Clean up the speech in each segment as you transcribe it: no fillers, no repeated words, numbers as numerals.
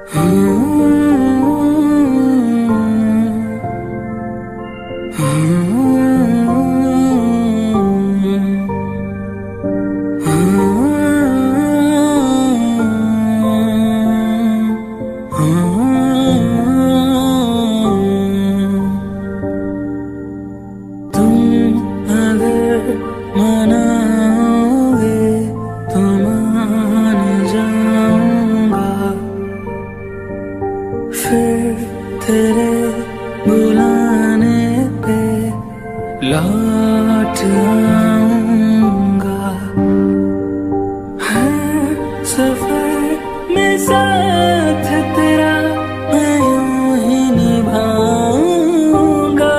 मनाओगे तो मान जाऊंगा, फिर तेरे बुलाने पे लौट आऊंगा। हर सफर में साथ तेरा मैं यूं ही निभाऊंगा।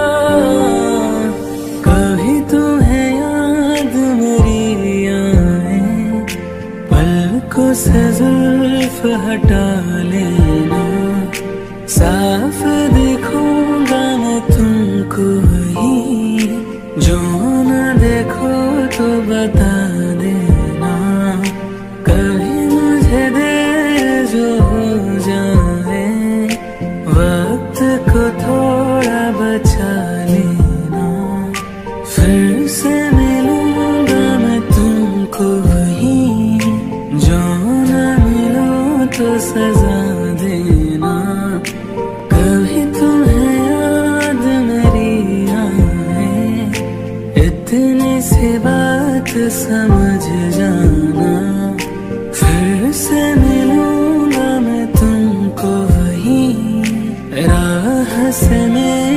कभी तुम्हें याद मेरी आए, पलकों से जुल्फ हटा लेना, साफ देखूंगा मैं तुमको ही, जो न देखो तो बता देना। कभी मुझे देर जो हो जाए, वक्त को थोड़ा बचा लेना, फिर से मिलूंगा मैं तुमको ही, जो न मिलो तो सजा देना। कभी तुम्हें याद मेरी आए, इतनी सी बात समझ जाना, फिर से मिलूंगा मैं तुमको वही, राह से